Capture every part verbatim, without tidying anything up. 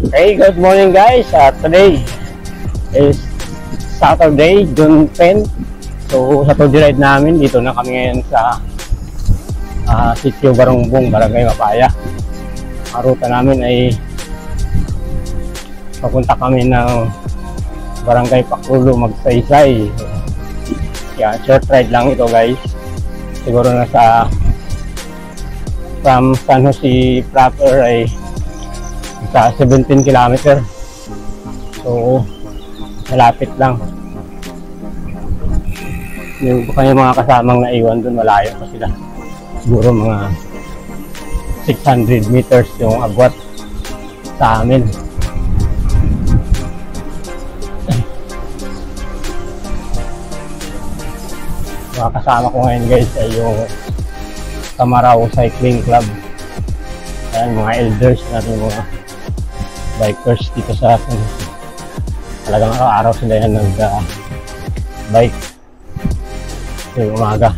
Hey, good morning guys. Uh, today is Saturday, June tenth. So sa tour ride namin, dito na kami ngayon sa uh, Sitio Barongbong, Barangay Mapaya. Ang ruta namin ay papunta kami ng Barangay Paklulo, Magsaysay. Yan, short ride lang ito guys. Siguro na sa from San Jose proper ay sa seventeen kilometer. So malapit lang. Yung kanya mga kasamang naiwan dun, malayo pa sila. Siguro mga six hundred meters yung agwat sa amin. Mga kasama ko ngayon guys ay yung Kamarao Cycling Club. Ayan, mga elders natin, mga bikers dito sa atin. Talagang araw-araw sila yan nag uh, bike yung umaga.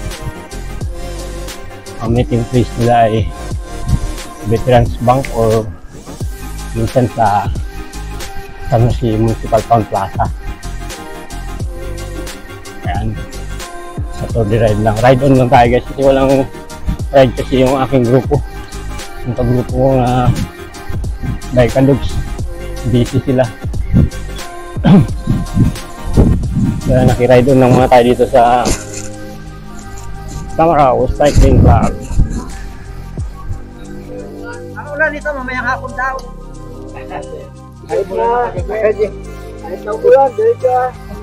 Ang meeting place nila ay Veterans Bank or minsan sa San Jose Municipal Town Plaza. Ayan, sa tour de ride lang, ride on lang tayo guys kasi walang ride kasi yung aking grupo, yung pag-grupo ko na Bikalugs, busy sila. Kaya nakiride on lang mga tayo dito sa Kamarao Cycling Club. Ang ulan nito mamayang hapon daw. Kahit na, kahit na ulan, dahil ka.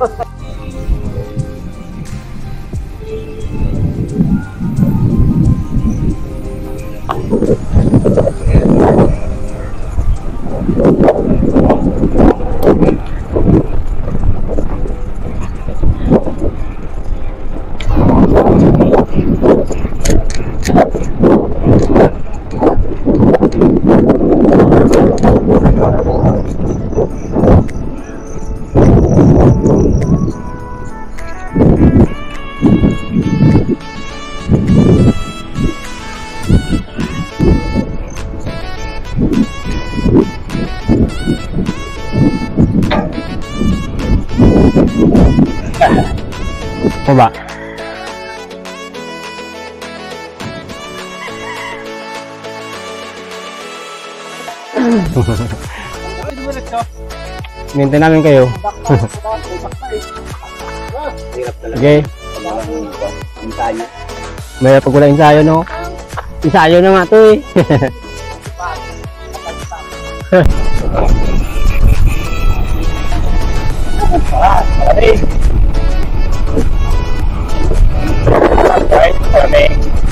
Coba. Minta namin kayo. Okay. May pag wala ensayo, no? Ensayo na nga to eh. Right, kami.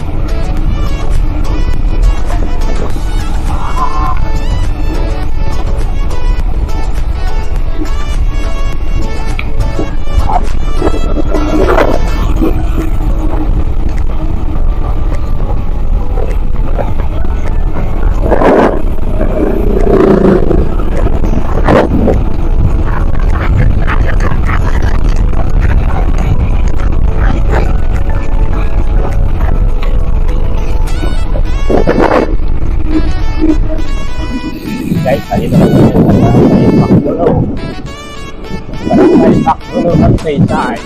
Guys, dito na po yan sa Barangay Paklulo. Barangay Paklulo at Saysay.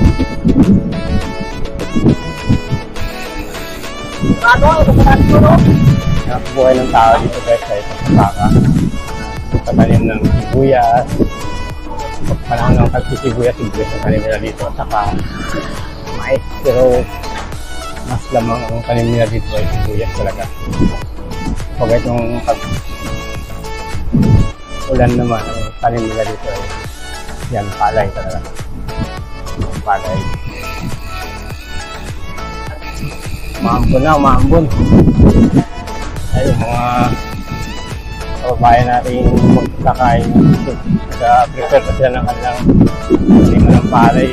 Ano? Ito sa Paklulo? Nakabuhay ng tao dito guys sa isang saka. Pagpananim ng sibuyas. Pagpananim ng pagsisibuyas, sibuyas ang tanim nila dito. At saka mais. Pero mas lamang ang tanim nila dito ay sibuyas talaga. Pag itong pag ulan naman, ang tanim nila dito ay yan, palay talaga. Palay. Maambon na, maambon. Ayun, mga kababayan natin magkakain. Nag-prepare pa sila ng kanilang lima ng palay.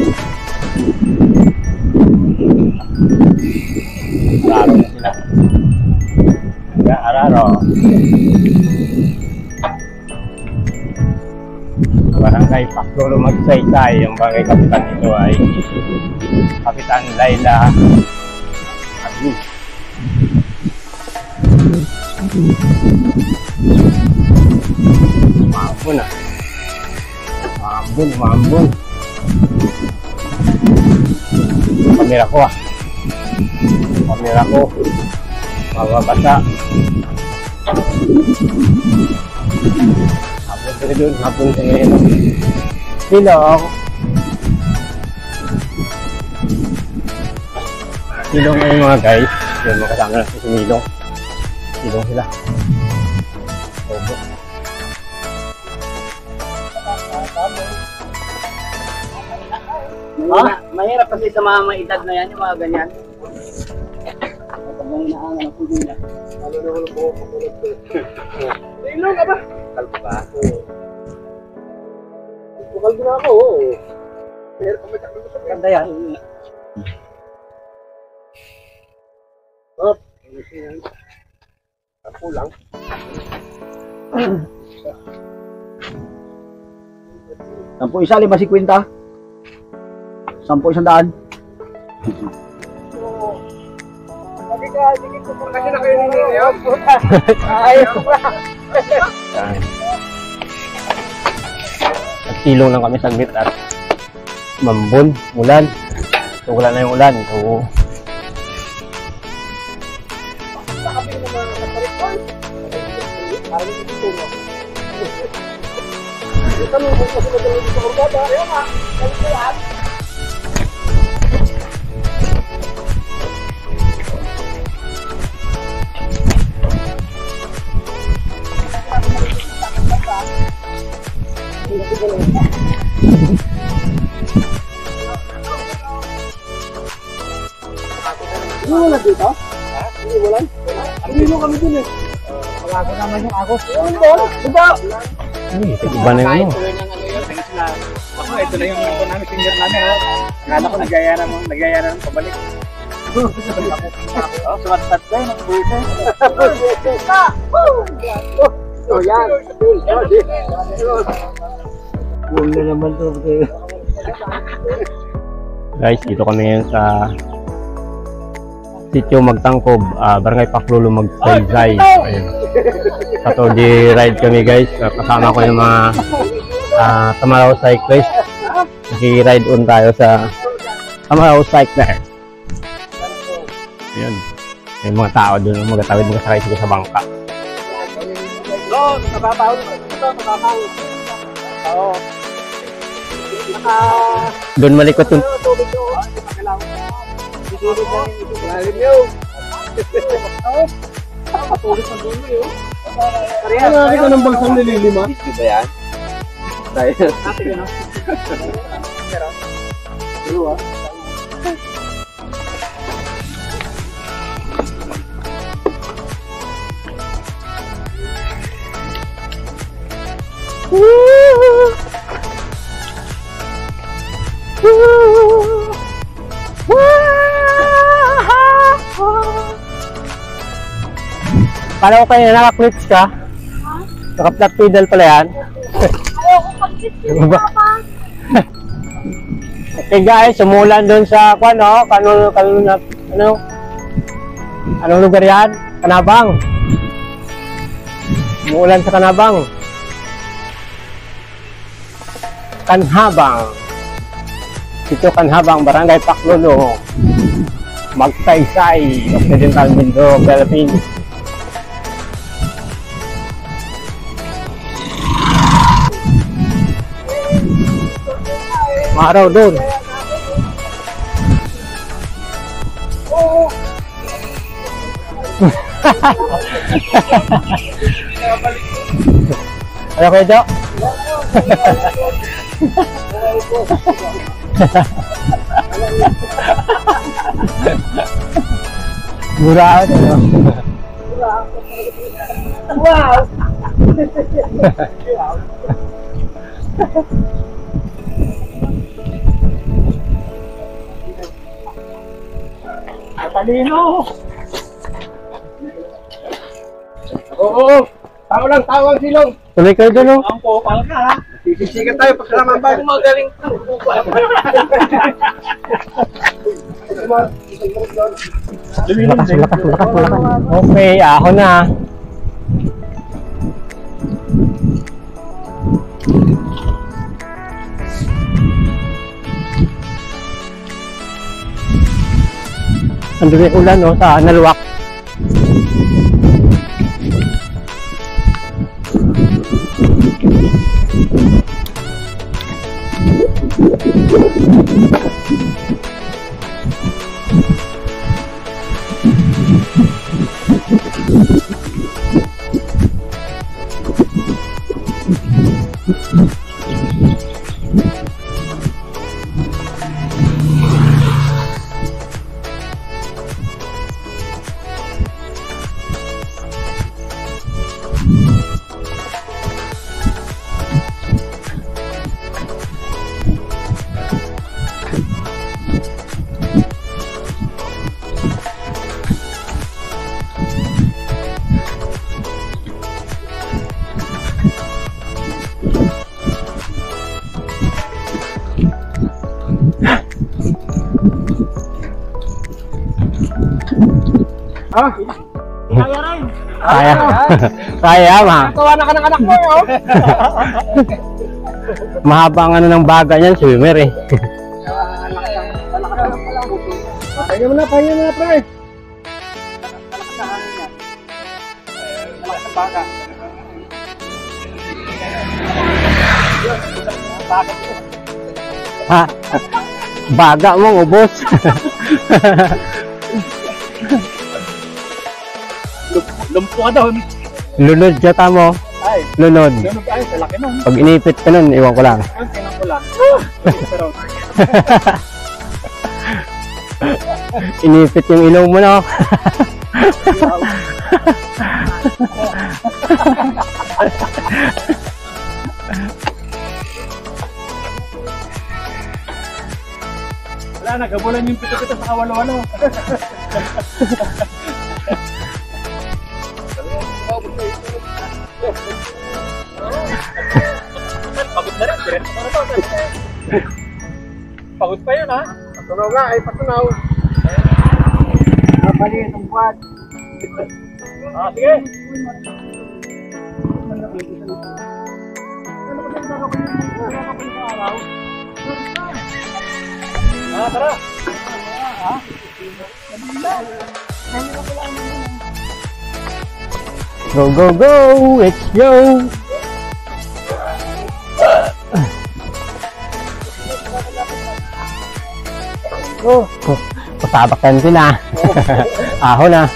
Araro na sila. Nag-araro. Barangay Paklulo, Magsaysay. Yung barangay kapitan nito ay Kapitan Laila Agus. Maambon ah. Maambon, maambon. Kamera ko ah. Kamera ko. Mababasa. Hapon sila doon. Hapon sila ngayon. Silong. Silong ngayon mga guys. Yun, makasama na si Milong. Silong sila. Obo. Oh, mahirap kasi sa mga may edad na yan, yung mga ganyan. Pagkabang inaangan ako din yan. Ano na wala po ako kamulat ko. Ilong ka ba? Kalbo ba? Oo. Kalbo na ako, oo. Pero kung may kalbo sa ganda yan. Oh, ako lang. Sampo isa, lima si kwenta. Sampo isang daan. Kasi na kayo nila yun. Ayaw ba? Nagsilong lang kami saglit at mambon, ulan. So wala na yung ulan. So Ito mo kung kasi madalawin sa orgada. Ayaw nga. Kalikuan. Hindi wala dito? Hindi wala? Hindi kami dun eh. Wala ko naman yung ako. Hindi wala. Diba? iba na yung ano. Ako, ito na yung ito namin, singer namin. Kala ko nagyaya na mo, nagyaya na mo pabalik. Oh, sumat-sat ka yun, nag-buwisa. Oh, yan. Huwag na naman to. Guys, dito kami ngayon sa Sitio Magtangkob, uh, Barangay Paklulo, Magsaysay. Ayun. Sato di ride kami guys. Kasama ko yung mga uh, Tamaraw cyclist. Naki-ride on tayo sa Tamaraw cycler. Ayun. May mga tao doon, magatawid magasakay sila sa bangka. Oo, nababaw. Ito, nababaw. Oo. Doon malikot yung Tubig doon. Lalim yun. Patulis ang dulo yun. Ano nga kita ng bagsang nililima? Di ba yan? Dahil. Ate yun o. Pero. Pero ah. Paano ko kayo naka-clips ka? Naka-flat pedal pala yan? Ayoko pag-sit-sit pa. Okay guys, sumulan doon sa kwan, no? Kano, kano, ano? Anong lugar yan? Kanabang. Sumulan sa Kanabang. Kanhabang. Ito Kanhabang, Barangay Paklulo, Magsaysay, Occidental Mindoro, Philippines. Maaraw doon. Ano kayo, Jo? Mura ako. Wow! Talino! Oo! Tao lang, tao ang silong! Tuloy kayo doon, no? Ang popal ka, ha? Sisikat tayo pag salaman ba? Magaling ka! Lakas, lakas, lakas, lakas. Okay, ako na. Andun yung ulan, no, sa Naluwak. Ah, kaya rin. Kaya. Kaya, ma. Natawa na ka ng anak mo, oh. Mahaba ang ano ng baga niyan, swimmer eh. Kaya mo na, kaya mo na, pre. Ha? Baga mong ubos. Lumpo ka daw. Lunod yata mo. Ay, Lunod. lumpo ay, laki nun. Pag inipit ka nun, iwan ko lang. Ang tinang ko lang. Pero, Inipit yung ilong mo, no? wala, nagabulan yung pito-pito sa kawalo-walo. Pagod na rin, diretso pa na to. Pagod pa yun, ha? Patunaw nga, ay patunaw. Napali itong buwan. Ah, sige. Ah, tara. Ah, Go, go, go! Let's go! Oh, pasabak yan sila. Aho na.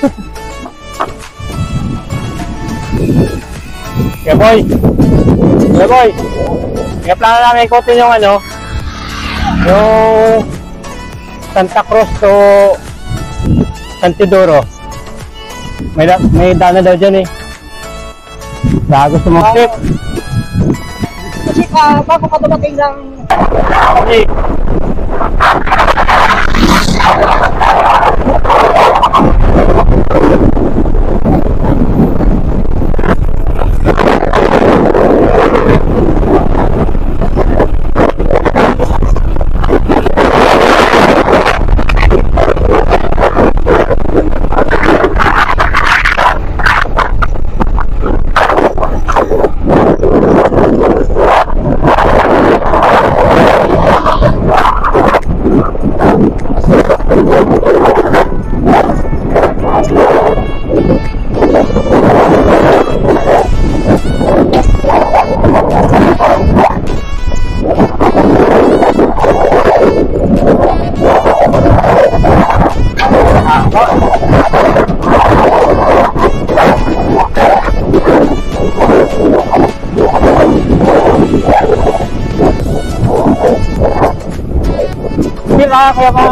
Kaya boy! Kaya boy! Kaya plano namin ikutin yung ano, yung Santa Cruz to Santidoro. May, may dana daw dyan eh. Bago sumakip. Kasi uh, bago ka dumating ng... Okay. Kaya kaya ka.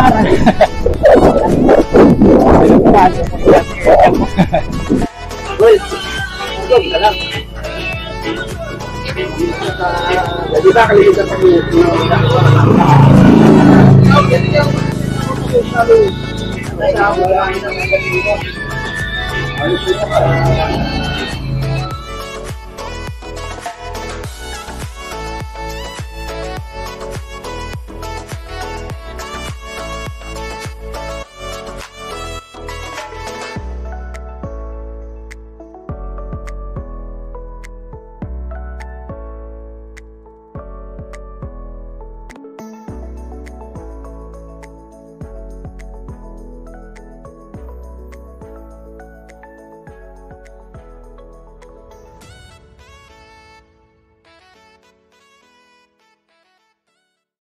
Well, ito ka lang. Jadi ba kalimutan pa niyo? Wala